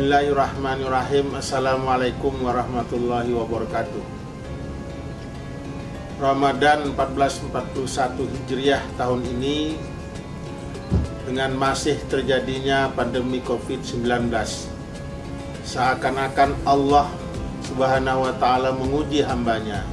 Bismillahirrahmanirrahim. Assalamualaikum warahmatullahi wabarakatuh. Ramadan 1441 Hijriah tahun ini, dengan masih terjadinya pandemi COVID-19, seakan-akan Allah Subhanahu wa Ta'ala menguji hambanya,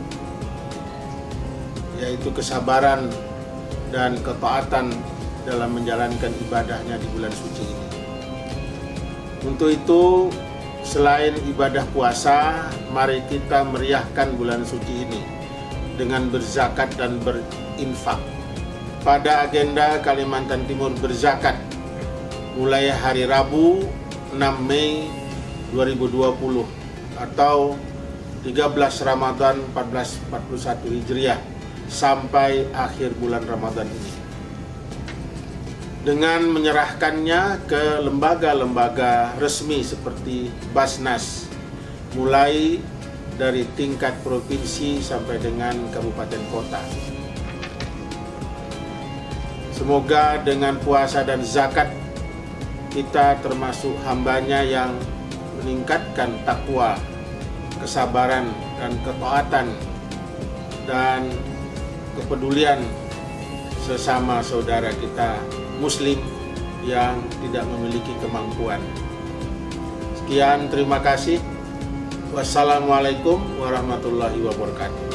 yaitu kesabaran dan ketaatan dalam menjalankan ibadahnya di bulan suci ini. Untuk itu, selain ibadah puasa, mari kita meriahkan bulan suci ini dengan berzakat dan berinfak. Pada agenda Kalimantan Timur berzakat mulai hari Rabu 6 Mei 2020 atau 13 Ramadan 1441 Hijriah sampai akhir bulan Ramadan ini, dengan menyerahkannya ke lembaga-lembaga resmi seperti Basnas, mulai dari tingkat provinsi sampai dengan kabupaten kota. Semoga dengan puasa dan zakat kita termasuk hambanya yang meningkatkan takwa, kesabaran dan ketaatan dan kepedulian sesama saudara kita Muslim yang tidak memiliki kemampuan. Sekian, terima kasih. Wassalamualaikum warahmatullahi wabarakatuh.